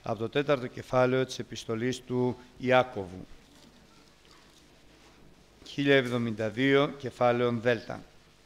από το 4ο κεφάλαιο της επιστολής του Ιάκωβου. 1072, κεφάλαιον Δέλτα.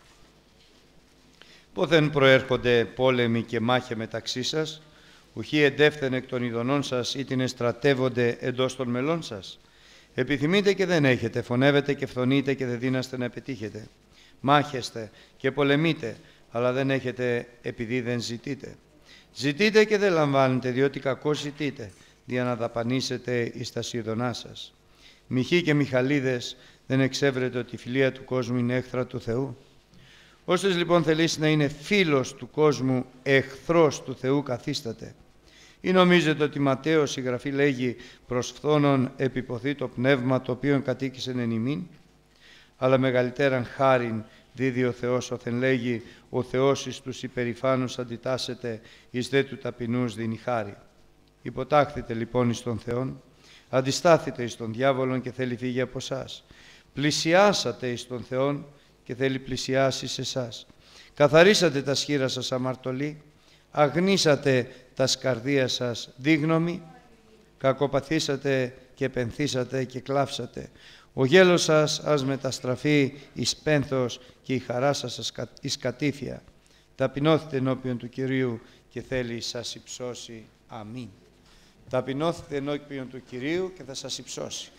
Πόθεν προέρχονται πόλεμοι και μάχε μεταξύ σας, ουχή εντεύθεν εκ των ειδονών σας ή την εστρατεύονται εντός των μελών σας. Επιθυμείτε και δεν έχετε, φωνεύετε και φθονείτε και δεν δύναστε να πετύχετε. Μάχεστε και πολεμείτε, αλλά δεν έχετε επειδή δεν ζητείτε. Ζητείτε και δεν λαμβάνετε, διότι κακώς ζητείτε, για να δαπανίσετε εις τα σιδωνά σας. Μιχοί και μιχαλίδες, δεν εξέβρετε ότι η φιλία του κόσμου είναι έχθρα του Θεού. Όσες λοιπόν θελήσει να είναι φίλος του κόσμου, εχθρός του Θεού καθίσταται. Ή νομίζετε ότι Ματθαίος η Γραφή λέγει προς φθόνον επιποθεί το πνεύμα το οποίο κατοίκησεν εν ημίν, αλλά μεγαλύτεραν χάριν δίδει ο Θεός όθεν λέγει ο Θεός εις τους υπερηφάνους αντιτάσσεται εις δε του ταπεινούς δίνει χάρη. Υποτάχθητε λοιπόν εις τον Θεόν, αντιστάθητε εις τον διάβολον και θέλει φύγει από εσάς. Πλησιάσατε εις τον Θεόν και θέλει πλησιάσει σε εσάς. Καθαρίσατε τα σχήρα σας αμαρτωλοί, αγνίσατε τα σκαρδία σας δίγνωμοι, κακοπαθήσατε και πενθήσατε και κλάψατε. Ο γέλος σας ας μεταστραφεί εις πένθος και η χαρά σας εις κατήφια. Ταπεινώθητε ενώπιον του Κυρίου και θέλει σας υψώσει. Αμήν. Ταπεινώθητε ενώπιον του Κυρίου και θα σας υψώσει.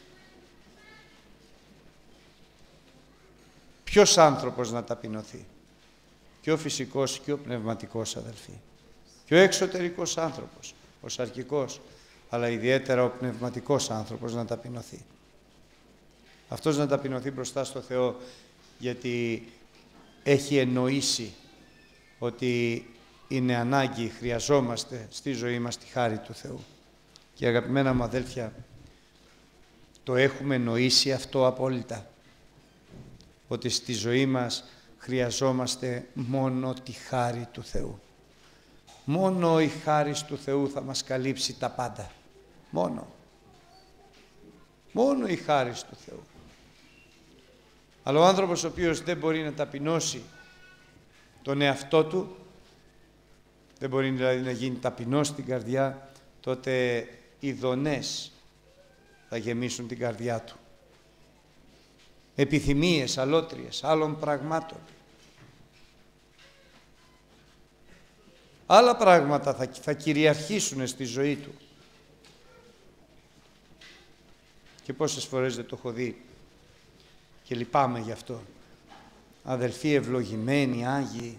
Ποιος άνθρωπος να ταπεινωθεί? Και ο φυσικός και ο πνευματικός, αδελφοί. Και ο εξωτερικός άνθρωπος, ο σαρκικός, αλλά ιδιαίτερα ο πνευματικός άνθρωπος να ταπεινωθεί. Αυτός να ταπεινωθεί μπροστά στο Θεό, γιατί έχει εννοήσει ότι είναι ανάγκη, χρειαζόμαστε στη ζωή μας τη χάρη του Θεού. Και αγαπημένα μου αδέλφια, το έχουμε εννοήσει αυτό απόλυτα, ότι στη ζωή μας χρειαζόμαστε μόνο τη χάρη του Θεού. Μόνο η χάρη του Θεού θα μας καλύψει τα πάντα. Μόνο η χάρη του Θεού. Αλλά ο άνθρωπος ο οποίος δεν μπορεί να ταπεινώσει τον εαυτό του, δεν μπορεί δηλαδή να γίνει ταπεινός στην καρδιά, τότε οι δονές θα γεμίσουν την καρδιά του. Επιθυμίες, αλότριες, άλλων πραγμάτων. Άλλα πράγματα θα κυριαρχήσουν στη ζωή του. Και πόσες φορές δεν το έχω δει και λυπάμαι γι' αυτό. Αδελφοί ευλογημένοι, Άγιοι,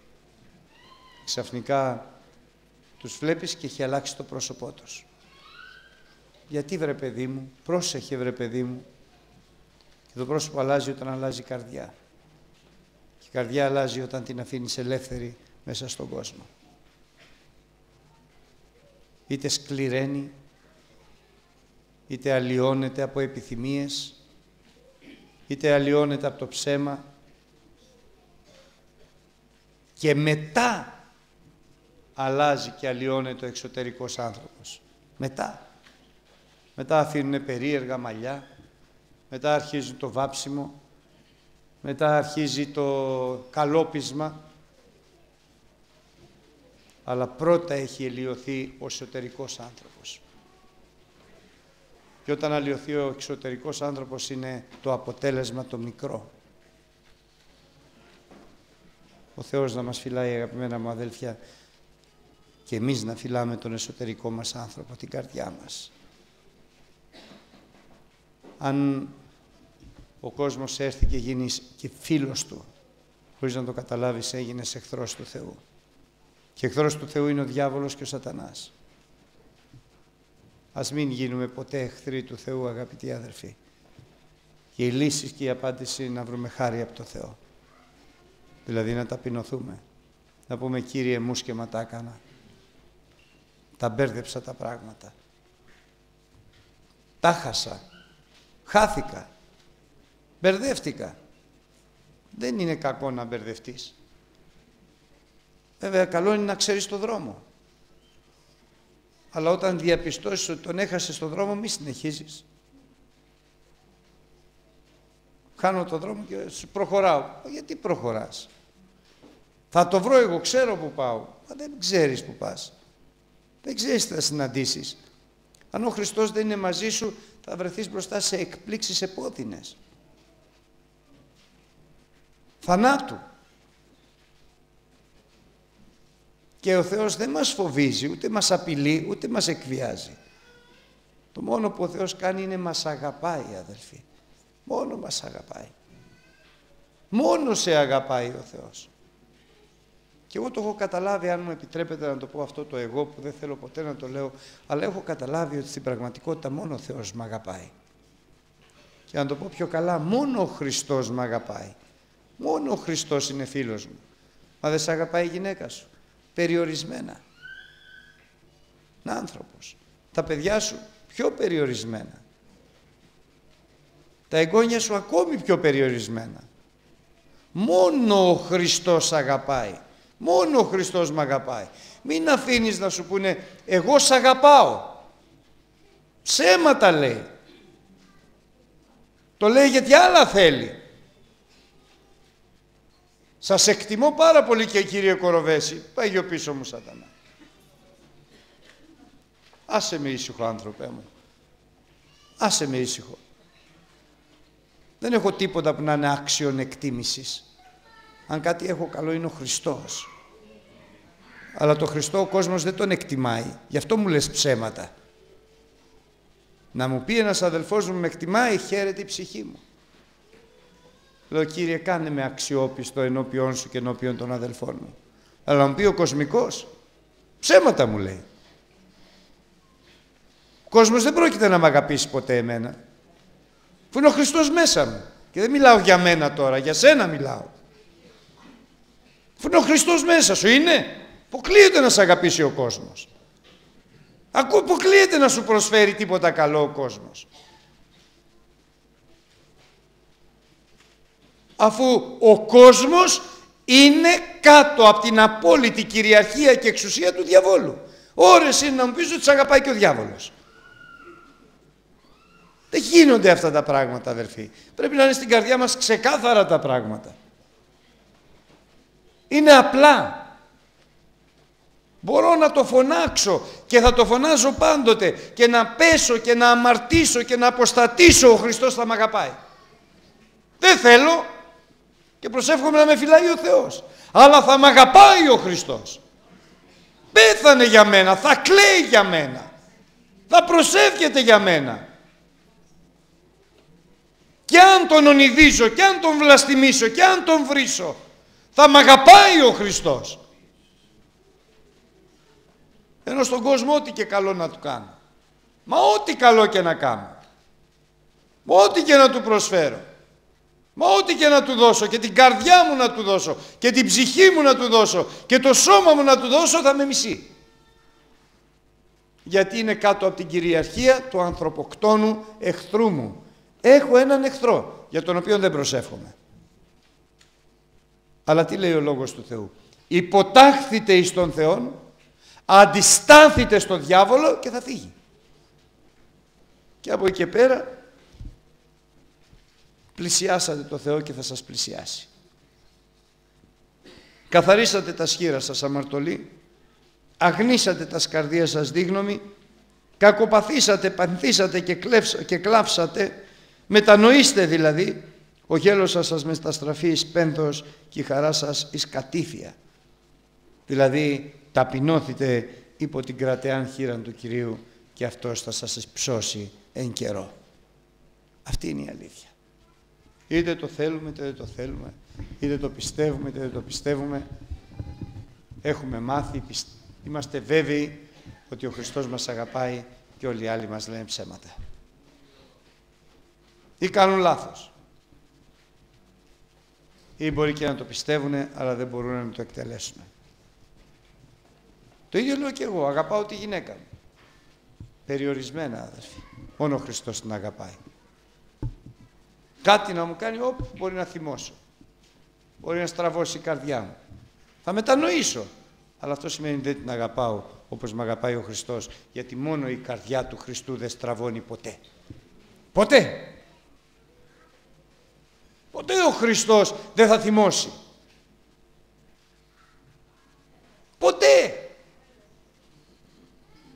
ξαφνικά τους βλέπεις και έχει αλλάξει το πρόσωπό τους. Γιατί βρε παιδί μου, πρόσεχε βρε παιδί μου. Και το πρόσωπο αλλάζει όταν αλλάζει η καρδιά. Και η καρδιά αλλάζει όταν την αφήνεις ελεύθερη μέσα στον κόσμο. Είτε σκληραίνει, είτε αλλοιώνεται από επιθυμίες, είτε αλλοιώνεται από το ψέμα και μετά αλλάζει και αλλοιώνεται ο εξωτερικός άνθρωπος. Μετά αφήνουν περίεργα μαλλιά, μετά αρχίζει το βάψιμο, μετά αρχίζει το καλόπισμα, αλλά πρώτα έχει αλλοιωθεί ο εσωτερικός άνθρωπος. Και όταν αλλοιωθεί ο εξωτερικός άνθρωπος είναι το αποτέλεσμα το μικρό. Ο Θεός να μας φυλάει, αγαπημένα μου αδέλφια, και εμείς να φυλάμε τον εσωτερικό μας άνθρωπο, την καρδιά μας. Αν ο κόσμος έρθει και γίνει και φίλος του, χωρίς να το καταλάβεις, έγινες εχθρός του Θεού. Και εχθρός του Θεού είναι ο διάβολος και ο σατανάς. Ας μην γίνουμε ποτέ εχθροί του Θεού, αγαπητοί αδελφοί. Και η λύση και η απάντηση είναι να βρούμε χάρη από το Θεό. Δηλαδή να ταπεινωθούμε. Να πούμε, Κύριε, μου σκέμα έκανα. Τα μπέρδεψα τα πράγματα. Τα χάσα. Χάθηκα. Μπερδεύτηκα. Δεν είναι κακό να μπερδευτείς. Βέβαια, καλό είναι να ξέρεις το δρόμο. Αλλά όταν διαπιστώσεις ότι τον έχασες στον δρόμο, μη συνεχίζεις. Χάνω τον δρόμο και σου προχωράω. Γιατί προχωράς? Θα το βρω εγώ, ξέρω που πάω. Μα δεν ξέρεις που πας. Δεν ξέρεις τι θα συναντήσεις. Αν ο Χριστός δεν είναι μαζί σου, θα βρεθείς μπροστά σε εκπλήξεις επώδυνες. Θανάτου. Και ο Θεός δεν μας φοβίζει, ούτε μας απειλεί, ούτε μας εκβιάζει. Το μόνο που ο Θεός κάνει είναι μας αγαπάει, αδελφοί. Μόνο μας αγαπάει. Μόνο σε αγαπάει ο Θεός. Και εγώ το έχω καταλάβει, αν μου επιτρέπετε να το πω αυτό το εγώ που δεν θέλω ποτέ να το λέω, αλλά έχω καταλάβει ότι στην πραγματικότητα μόνο ο Θεός μ' αγαπάει. Και να το πω πιο καλά, μόνο ο Χριστός μ' αγαπάει. Μόνο ο Χριστός είναι φίλος μου. Μα δεν σε αγαπάει η γυναίκα σου. Περιορισμένα. Να άνθρωπος. Τα παιδιά σου πιο περιορισμένα. Τα εγγόνια σου ακόμη πιο περιορισμένα. Μόνο ο Χριστός αγαπάει. Μόνο ο Χριστός μ' αγαπάει. Μην αφήνεις να σου πούνε εγώ σ' αγαπάω. Ψέματα λέει. Το λέει γιατί άλλα θέλει. Σας εκτιμώ πάρα πολύ και κύριε Κοροβέση. Πάει γιο πίσω μου σατανά. Άσε με ήσυχο άνθρωπέ μου. Άσε με ήσυχο. Δεν έχω τίποτα που να είναι άξιον εκτίμησης. Αν κάτι έχω καλό είναι ο Χριστός. Αλλά το Χριστό ο κόσμος δεν τον εκτιμάει. Γι' αυτό μου λες ψέματα. Να μου πει ένας αδελφός μου με εκτιμάει, χαίρεται η ψυχή μου. Λέω Κύριε κάνε με αξιόπιστο ενώπιόν σου και ενώπιον των αδελφών μου. Αλλά να μου πει ο κοσμικός, ψέματα μου λέει. Ο κόσμος δεν πρόκειται να μ' αγαπήσει ποτέ εμένα. Που είναι ο Χριστός μέσα μου. Και δεν μιλάω για μένα τώρα, για σένα μιλάω. Που είναι ο Χριστός μέσα σου, είναι. Αποκλείεται να σε αγαπήσει ο κόσμος. Αποκλείεται να σου προσφέρει τίποτα καλό ο κόσμος. Αφού ο κόσμος είναι κάτω από την απόλυτη κυριαρχία και εξουσία του διαβόλου. Ώρες είναι να μου πεις ότι σε αγαπάει και ο διάβολος. Δεν γίνονται αυτά τα πράγματα, αδερφοί. Πρέπει να είναι στην καρδιά μας ξεκάθαρα τα πράγματα. Είναι απλά. Μπορώ να το φωνάξω και θα το φωνάζω πάντοτε και να πέσω και να αμαρτήσω και να αποστατήσω, ο Χριστός θα μ' αγαπάει. Δεν θέλω και προσεύχομαι να με φυλάει ο Θεός. Αλλά θα μ' αγαπάει ο Χριστός. Πέθανε για μένα, θα κλαίει για μένα, θα προσεύχεται για μένα. Και αν τον ονειδίζω και αν τον βλαστημίσω και αν τον βρίσω, θα μ' αγαπάει ο Χριστός. Ενώ στον κόσμο ό,τι και καλό να του κάνω. Μα ό,τι καλό και να κάνω. Μα ό,τι και να του προσφέρω. Μα ό,τι και να του δώσω και την καρδιά μου να του δώσω και την ψυχή μου να του δώσω και το σώμα μου να του δώσω, θα με μισεί. Γιατί είναι κάτω από την κυριαρχία του ανθρωποκτόνου εχθρού μου. Έχω έναν εχθρό για τον οποίο δεν προσεύχομαι. Αλλά τι λέει ο Λόγος του Θεού? Υποτάχθητε εις τον Θεόν, αντιστάθητε στο διάβολο και θα φύγει. Και από εκεί και πέρα πλησιάσατε το Θεό και θα σας πλησιάσει. Καθαρίσατε τα σχήρα σας αμαρτωλοί, αγνίσατε τα σκαρδία σας δίγνωμοι, κακοπαθήσατε, πανθήσατε και κλάψατε, μετανοήστε δηλαδή, ο γέλος σας μεταστραφεί εις πένθος και η χαρά σας εις κατήφια. Δηλαδή ταπεινώθητε υπό την κρατεάν χείραν του Κυρίου και αυτός θα σας υψώσει εν καιρό. Αυτή είναι η αλήθεια. Είτε το θέλουμε είτε δεν το θέλουμε, είτε το πιστεύουμε είτε δεν το πιστεύουμε, έχουμε μάθει, είμαστε βέβαιοι ότι ο Χριστός μας αγαπάει και όλοι οι άλλοι μας λένε ψέματα. Ή κάνουν λάθος. Ή μπορεί και να το πιστεύουν, αλλά δεν μπορούν να το εκτελέσουν. Το ίδιο λέω και εγώ, αγαπάω τη γυναίκα μου. Περιορισμένα, αδερφοί. Μόνο ο Χριστός την αγαπάει. Κάτι να μου κάνει, όπου μπορεί να θυμώσω. Μπορεί να στραβώσει η καρδιά μου. Θα μετανοήσω. Αλλά αυτό σημαίνει δεν την αγαπάω όπως με αγαπάει ο Χριστός. Γιατί μόνο η καρδιά του Χριστού δεν στραβώνει ποτέ. Ποτέ. Ποτέ ο Χριστός δεν θα θυμώσει. Ποτέ.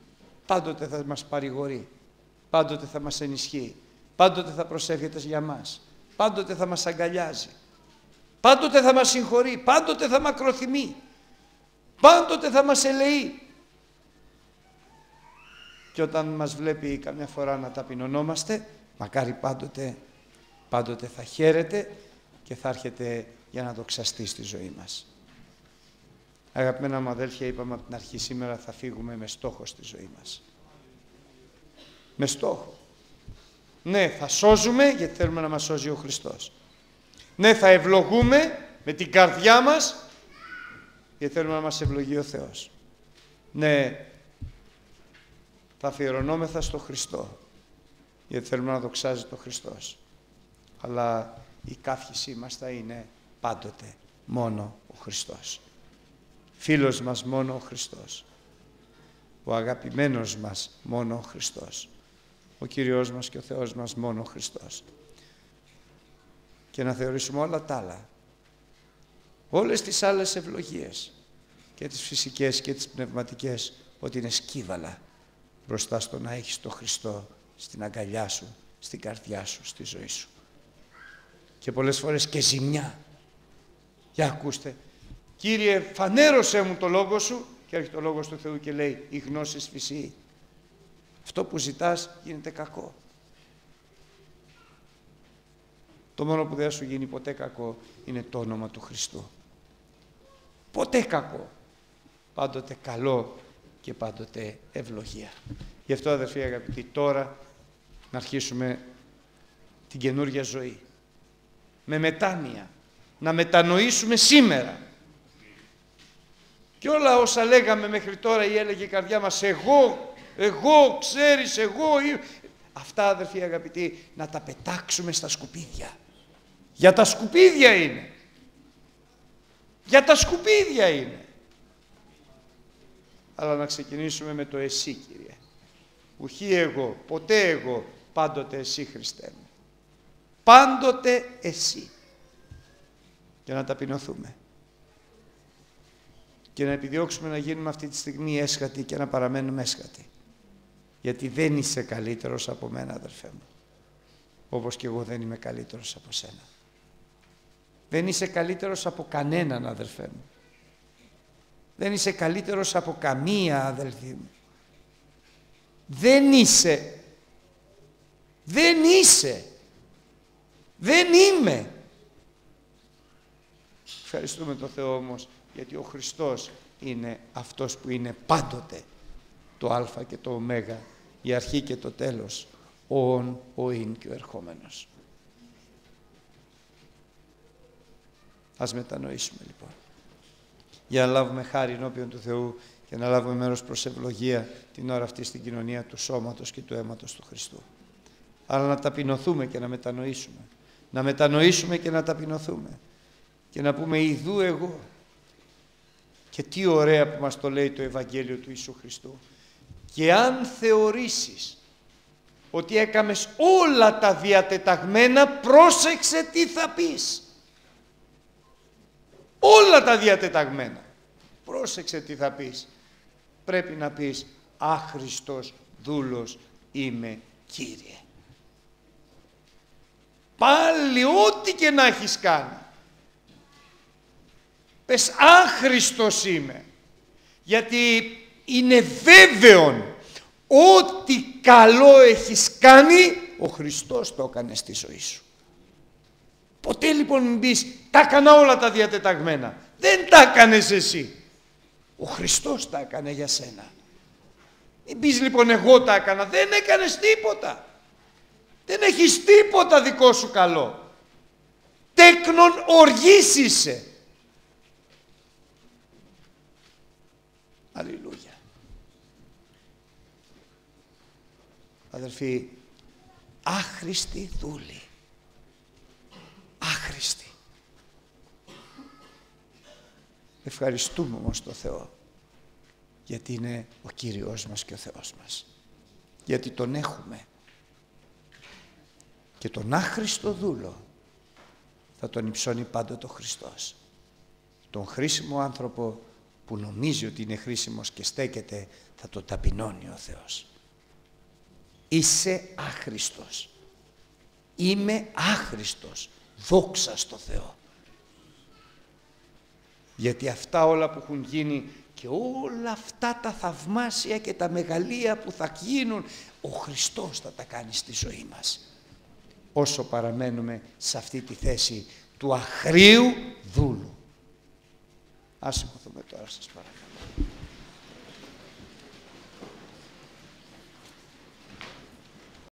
πάντοτε θα μας παρηγορεί, πάντοτε θα μας ενισχύει, πάντοτε θα προσεύχεται για μας, πάντοτε θα μας αγκαλιάζει, πάντοτε θα μας συγχωρεί, πάντοτε θα μακροθυμεί, πάντοτε θα μας ελεεί. Και όταν μας βλέπει καμιά φορά να ταπεινωνόμαστε, μακάρι πάντοτε θα χαίρεται και θα έρχεται για να δοξαστεί στη ζωή μας. Αγαπημένα μου αδέλφια, είπαμε από την αρχή, σήμερα θα φύγουμε με στόχο στη ζωή μας. Με στόχο. Ναι, θα σώζουμε γιατί θέλουμε να μας σώζει ο Χριστός. Ναι, θα ευλογούμε με την καρδιά μας γιατί θέλουμε να μας ευλογεί ο Θεός. Ναι, θα αφιερωνόμεθα στο Χριστό γιατί θέλουμε να δοξάζει το Χριστός. Αλλά η καύχησή μας θα είναι πάντοτε μόνο ο Χριστός. Φίλος μας μόνο ο Χριστός. Ο αγαπημένος μας μόνο ο Χριστός. Ο Κύριος μας και ο Θεός μας μόνο ο Χριστός. Και να θεωρήσουμε όλα τα άλλα, όλες τις άλλες ευλογίες, και τις φυσικές και τις πνευματικές, ότι είναι σκύβαλα μπροστά στο να έχεις τον Χριστό στην αγκαλιά σου, στην καρδιά σου, στη ζωή σου. Και πολλές φορές και ζημιά. Για ακούστε, Κύριε, φανέρωσέ μου το λόγο σου, και έρχεται ο λόγος του Θεού και λέει, η γνώση φυσεί. Αυτό που ζητάς γίνεται κακό. Το μόνο που δεν σου γίνει ποτέ κακό είναι το όνομα του Χριστού. Ποτέ κακό. Πάντοτε καλό και πάντοτε ευλογία. Γι' αυτό, αδερφοί αγαπητοί, τώρα να αρχίσουμε την καινούργια ζωή. Με μετάνοια. Να μετανοήσουμε σήμερα. Και όλα όσα λέγαμε μέχρι τώρα ή έλεγε η καρδιά μας, εγώ, ξέρεις, εγώ. Αυτά, αδερφοί αγαπητοί, να τα πετάξουμε στα σκουπίδια. Για τα σκουπίδια είναι. Για τα σκουπίδια είναι. Αλλά να ξεκινήσουμε με το εσύ, Κύριε. Ουχή εγώ, ποτέ εγώ, πάντοτε εσύ, Χριστέ μου. Πάντοτε εσύ. Και να ταπεινωθούμε. Και να επιδιώξουμε να γίνουμε αυτή τη στιγμή έσχατοι και να παραμένουμε έσχατοι. Γιατί δεν είσαι καλύτερος από μένα, αδερφέ μου. Όπως και εγώ δεν είμαι καλύτερος από σένα. Δεν είσαι καλύτερος από κανέναν, αδερφέ μου. Δεν είσαι καλύτερος από καμία, αδελφή μου. Δεν είσαι. Δεν είσαι. Δεν είμαι. Ευχαριστούμε τον Θεό όμως, γιατί ο Χριστός είναι αυτός που είναι πάντοτε το Α και το Ω, η αρχή και το τέλος, ο ον, ο ειν και ο ερχόμενος. Ας μετανοήσουμε λοιπόν, για να λάβουμε χάρη ενώπιον του Θεού και να λάβουμε μέρος προς ευλογία την ώρα αυτή στην κοινωνία του σώματος και του αίματος του Χριστού. Αλλά να ταπεινωθούμε και να μετανοήσουμε. Να μετανοήσουμε και να ταπεινωθούμε. Και να πούμε ιδού εγώ. Και τι ωραία που μας το λέει το Ευαγγέλιο του Ιησού Χριστού. Και αν θεωρήσεις ότι έκαμες όλα τα διατεταγμένα, πρόσεξε τι θα πεις. Όλα τα διατεταγμένα. Πρόσεξε τι θα πεις. Πρέπει να πεις άχρηστος δούλος είμαι, Κύριε. Πάλι ό,τι και να έχεις κάνει. Πες άχρηστος είμαι. Γιατί είναι βέβαιον ό,τι καλό έχεις κάνει, ο Χριστός το έκανε στη ζωή σου. Ποτέ λοιπόν μην πεις τα έκανα όλα τα διατεταγμένα. Δεν τα έκανες εσύ. Ο Χριστός τα έκανε για σένα. Μην πεις λοιπόν εγώ τα έκανα. Δεν έκανες τίποτα. Δεν έχεις τίποτα δικό σου καλό. Τέκνον οργής είσαι. Αλληλούια. Αδερφοί, άχρηστη δούλη. Άχρηστη. Ευχαριστούμε όμως τον Θεό, γιατί είναι ο Κύριος μας και ο Θεός μας. Γιατί τον έχουμε. Και τον άχρηστο δούλο θα τον υψώνει πάντοτε ο Χριστός. Τον χρήσιμο άνθρωπο που νομίζει ότι είναι χρήσιμος και στέκεται, θα το ταπεινώνει ο Θεός. Είσαι άχρηστος. Είμαι άχρηστος. Δόξα στο Θεό. Γιατί αυτά όλα που έχουν γίνει και όλα αυτά τα θαυμάσια και τα μεγαλεία που θα γίνουν, ο Χριστός θα τα κάνει στη ζωή μας. Όσο παραμένουμε σε αυτή τη θέση του αχρίου δούλου. Ας σηκωθούμε τώρα, σας παρακαλώ.